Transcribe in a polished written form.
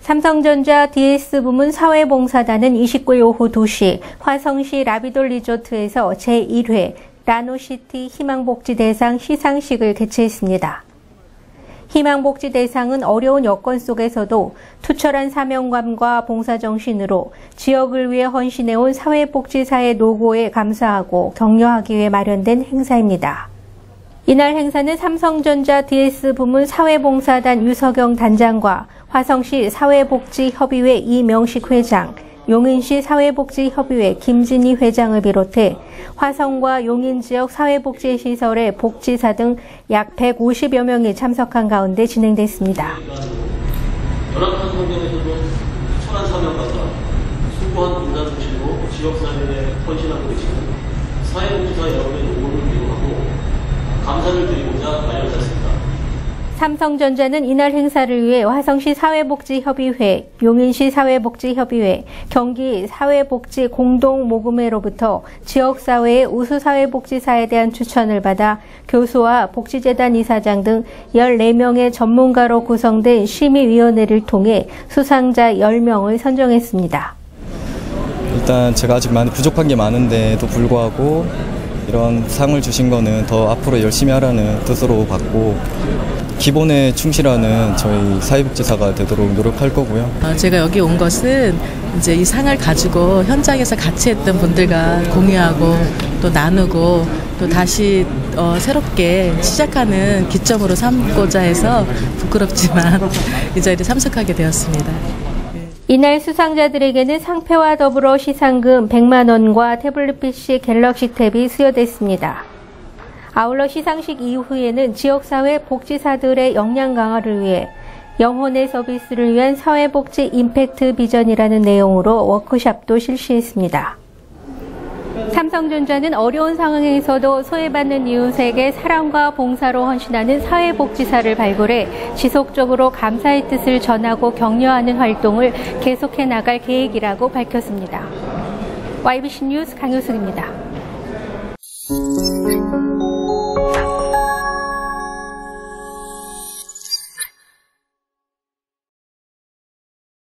삼성전자 DS 부문 사회봉사단은 29일 오후 2시 화성시 라비돌 리조트에서 제1회 라노시티 희망복지대상 시상식을 개최했습니다. 희망복지대상은 어려운 여건 속에서도 투철한 사명감과 봉사정신으로 지역을 위해 헌신해온 사회복지사의 노고에 감사하고 격려하기 위해 마련된 행사입니다. 이날 행사는 삼성전자 DS 부문 사회봉사단 유석영 단장과 화성시 사회복지협의회 이명식 회장, 용인시 사회복지협의회 김진희 회장을 비롯해 화성과 용인 지역 사회복지시설의 복지사 등 약 150여 명이 참석한 가운데 진행됐습니다. 열악한 환경에서도 투철한 사명감과 숭고한 봉사정신으로 지역사회에 헌신하고 계시는 사회복지사 여러분의 노고를 위로하고 감사를 드리고자 마련했습니다. 삼성전자는 이날 행사를 위해 화성시 사회복지협의회, 용인시 사회복지협의회, 경기 사회복지 공동모금회로부터 지역사회의 우수사회복지사에 대한 추천을 받아 교수와 복지재단 이사장 등 14명의 전문가로 구성된 심의위원회를 통해 수상자 10명을 선정했습니다. 일단 제가 아직 많이 부족한 게 많은데도 불구하고 이런 상을 주신 거는 더 앞으로 열심히 하라는 뜻으로 받고 기본에 충실하는 저희 사회복지사가 되도록 노력할 거고요. 제가 여기 온 것은 이제 이 상을 가지고 현장에서 같이 했던 분들과 공유하고 또 나누고 또 다시 새롭게 시작하는 기점으로 삼고자 해서 부끄럽지만 이 자리에 참석하게 되었습니다. 이날 수상자들에게는 상패와 더불어 시상금 100만 원과 태블릿 PC 갤럭시 탭이 수여됐습니다. 아울러 시상식 이후에는 지역사회 복지사들의 역량 강화를 위해 영혼의 서비스를 위한 사회복지 임팩트 비전이라는 내용으로 워크숍도 실시했습니다. 삼성전자는 어려운 상황에서도 소외받는 이웃에게 사랑과 봉사로 헌신하는 사회복지사를 발굴해 지속적으로 감사의 뜻을 전하고 격려하는 활동을 계속해 나갈 계획이라고 밝혔습니다. YBC 뉴스 강효숙입니다.